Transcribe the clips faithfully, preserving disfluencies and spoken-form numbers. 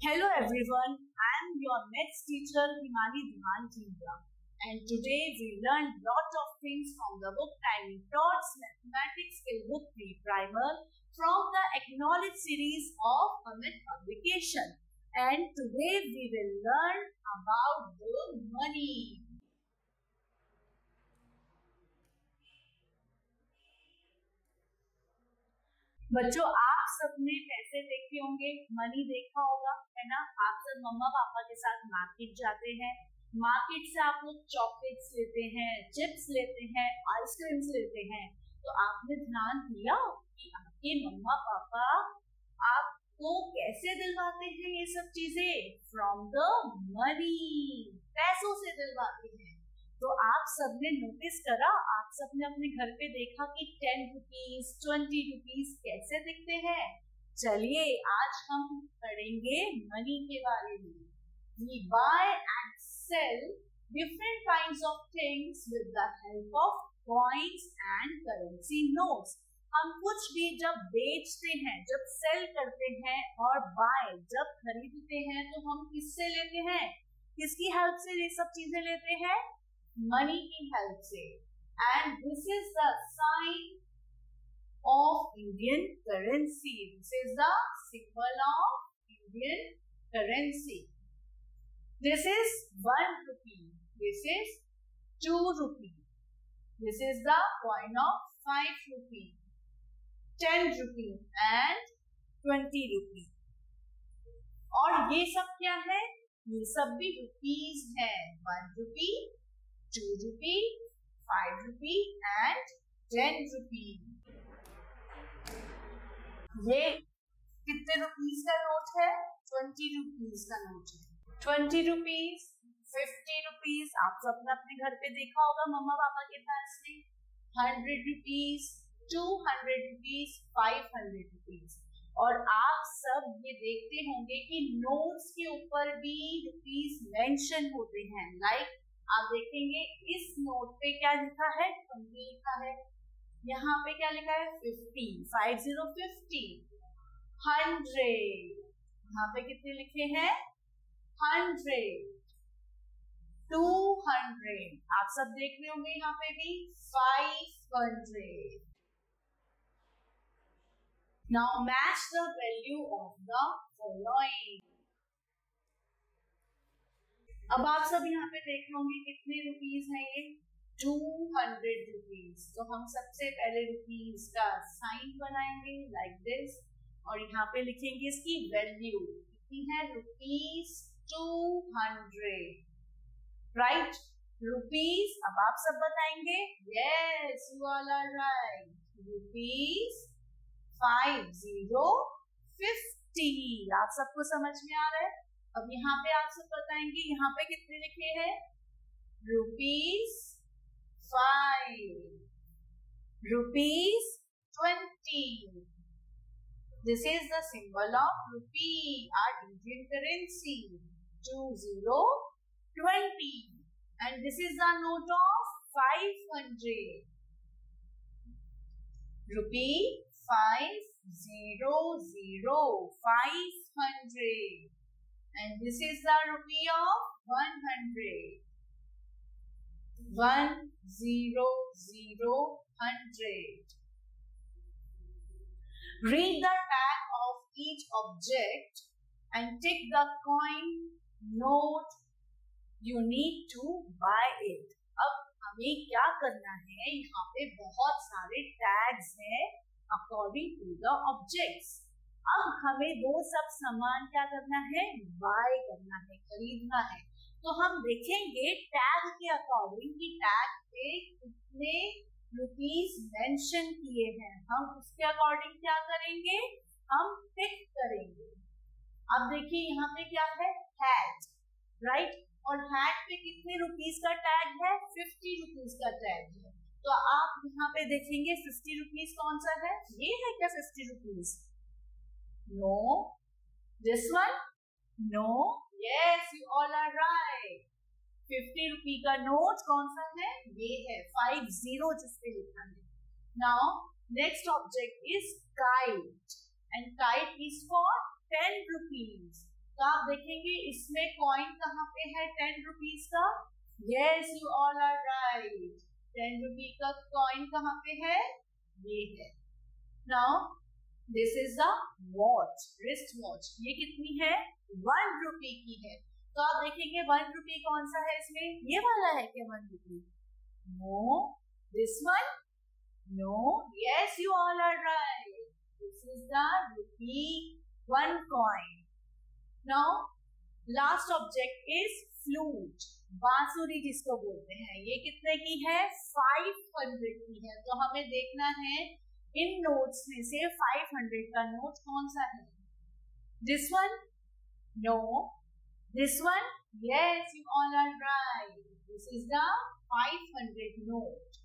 Hello everyone, I am your maths teacher Himani Diwan Jindra, and today we learned lot of things from the book Tiny Tots Mathematics Skill Book Pre-Primer from the Acknowledge series of Amit Publication. And today we will learn about the money. बच्चों, आप सबने पैसे देखे होंगे, money देखा होगा, है ना। आप सब मम्मा पापा के साथ मार्केट जाते हैं, मार्केट से आप लोग चॉकलेट्स लेते हैं, चिप्स लेते हैं, आइसक्रीम्स लेते हैं। तो आपने ध्यान दिया कि आपके मम्मा पापा आपको कैसे दिलवाते हैं ये सब चीजें? फ्रॉम द मनी, पैसों से दिलवाते हैं। तो आप सबने नोटिस करा, आप सबने अपने घर पे देखा कि टेन रुपीज ट्वेंटी रुपीज कैसे दिखते हैं। चलिए आज हम पढ़ेंगे मनी के बारे में। We buy and sell different kinds of things with the help of coins and currency notes. हम कुछ भी जब बेचते हैं, जब सेल करते हैं, और बाय जब खरीदते हैं, तो हम किससे लेते हैं? किसकी हेल्प से ये सब चीजें लेते हैं? मनी की हेल्प से। And this is the sign of Indian currency. This is the symbol of Indian currency. This is one rupee, this is two rupee, this is the coin of five rupee, ten rupee and twenty rupee. और ये सब क्या है? ये सब भी rupees है। One rupee, two rupee, five rupee and ten rupee. ये कितने रुपीज का नोट है? ट्वेंटी रुपीज का नोट है। ट्वेंटी रुपीज, फिफ्टी रुपीज आप सबने अपने घर पे देखा होगा मम्मा पापा के पास में। Hundred rupees, two hundred rupees, five hundred rupees. और आप सब ये देखते होंगे कि नोट्स के ऊपर भी रुपीज मेंशन होते हैं। लाइक आप देखेंगे इस नोट पे क्या लिखा है? ट्वेंटी लिखा है। यहाँ पे क्या लिखा है? Fifty, five zero fifty. Hundred, यहाँ पे कितने लिखे हैं? हंड्रेड। टू हंड्रेड आप सब देख रहे होंगे यहाँ पे भी five hundred. Now match the value of the following. अब आप सब यहाँ पे देख होंगे कितने रुपीज हैं ये? Two hundred rupees. तो हम सबसे पहले रुपीज का साइन बनाएंगे लाइक दिस, और यहाँ पे लिखेंगे इसकी वैल्यू कितनी है? Rupees two hundred, right. Rupees अब आप सब बताएंगे। Yes, you all are right. Rupees five zero fifty. आप सबको समझ में आ रहा है? अब यहाँ पे आप सब बताएंगे यहाँ पे कितने लिखे हैं? Rupees five, rupees twenty. This is the symbol of rupee, our Indian currency. Two zero twenty and this is the note of five hundred. Rupee five zero zero, five hundred. And this is the rupee of one hundred. One zero zero hundred. Read the tag of each object and tick the coin note you need to buy it. अब हमें क्या करना है? यहाँ पे बहुत सारे tags हैं according to the objects. अब हमें वो सब सामान क्या करना है? बाय करना है, खरीदना है। तो हम देखेंगे टैग के अकॉर्डिंग कि टैग पे कितने रुपीस मेंशन किए हैं। हम उसके अकॉर्डिंग क्या करेंगे? हम टिक करेंगे। अब देखिए यहाँ पे क्या है? Hat, right. और हैट पे कितने रुपीस का टैग है? फिफ्टी रुपीस का टैग है। तो आप यहाँ पे देखेंगे फिफ्टी रुपीस कौन सा है? ये है क्या fifty rupees? No. This one? No. Yes, you all are right. Fifty rupee का नोट कौन सा है? ये है फाइव जीरो जिसपे लिखा है। Now next object is kite and kite is for ten rupees. तो आप देखेंगे इसमें कॉइन कहाँ पे है टेन रुपीज का. Yes, you all are right. Ten rupee का कॉइन कहाँ पे है? ये है. Now this is the watch, wrist watch. ये कितनी है? वन रुपी की है. तो आप देखेंगे वन रुपी कौन सा है इसमें? ये वाला है क्या one rupee? No. This one? No. Yes, you all are right. This is the rupee one coin. Now last object is flute, बांसुरी जिसको बोलते हैं. ये कितने की है? फाइव हंड्रेड की है. तो हमें देखना है इन नोट्स में से फाइव हंड्रेड का नोट कौन सा है? This one? No. This one? Yes, you all are right. This is the five hundred note.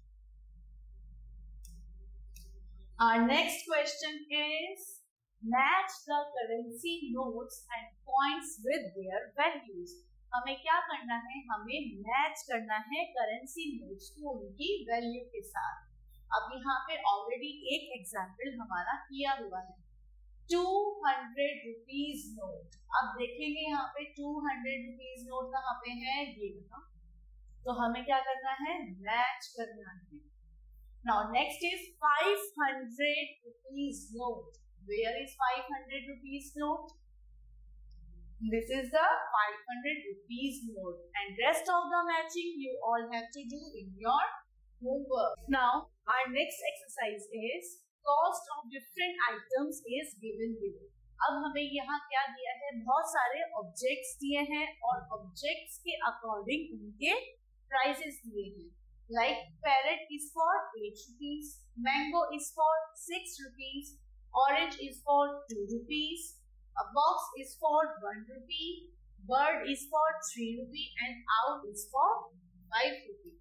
Our next question is match the currency notes and coins with their values. हमें क्या करना है? हमें match करना है करेंसी नोट्स को उनकी value के साथ. अब यहाँ पे ऑलरेडी एक एग्जाम्पल हमारा किया हुआ है. Two hundred rupees note. अब देखेंगे यहाँ पे टू हंड्रेड रुपीज नोट कहाँ पे है? ये यहाँ. तो हमें क्या करना है? मैच करना है. Now next is five hundred rupees note. Where is five hundred rupees note? This is the five hundred rupees note, and rest of the matching you all have to do in your homework. Now our next exercise is cost of different items is given below. अब हमें यहाँ क्या दिया है? बहुत सारे objects दिए हैं और ऑब्जेक्ट्स के अकॉर्डिंग उनके प्राइसेस दिए हैं. Like parrot is for eight rupees, mango is for six rupees, orange is for two rupees, a box is for one rupee, bird is for three rupee, and owl is for five rupee.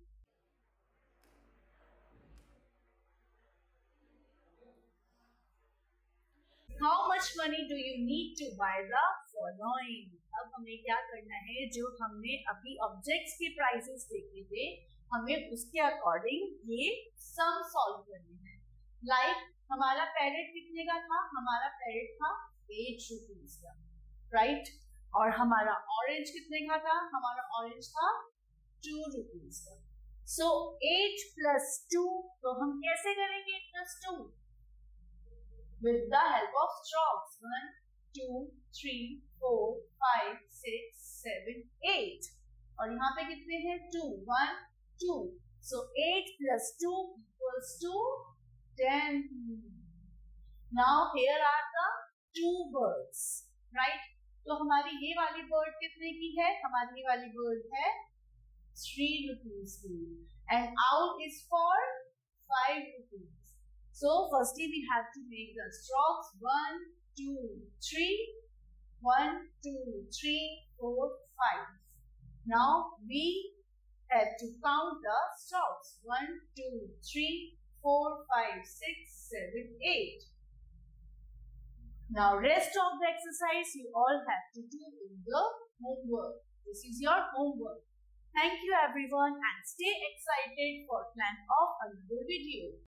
How much money do you need to buy the following? अब हमें क्या करना है? जो हमने अभी objects के prices देखे थे, हमें उसके अकॉर्डिंग ये सम सॉल्व करने हैं. लाइक like, हमारा पैरेट कितने का था? हमारा पैरेट था एट रुपीज का, राइट. और हमारा ऑरेंज कितने का था? हमारा ऑरेंज था टू रुपीज का. सो एट प्लस टू, तो हम कैसे करेंगे eight plus two? With the help of strokes. One two three four five six seven eight. और यहाँ पे कितने हैं? Two. One two. So eight plus two equals to ten. Now here are the two birds, right. तो हमारी ये वाली bird कितने की है? हमारी ये वाली बर्ड है थ्री रुपीज की. And owl is for five rupees. So firstly we have to make the strokes. One two three, one two three four five. Now we have to count the strokes. One two three four five six seven eight. Now rest of the exercise you all have to do in the homework. This is your homework. Thank you everyone and stay excited for plan of another video.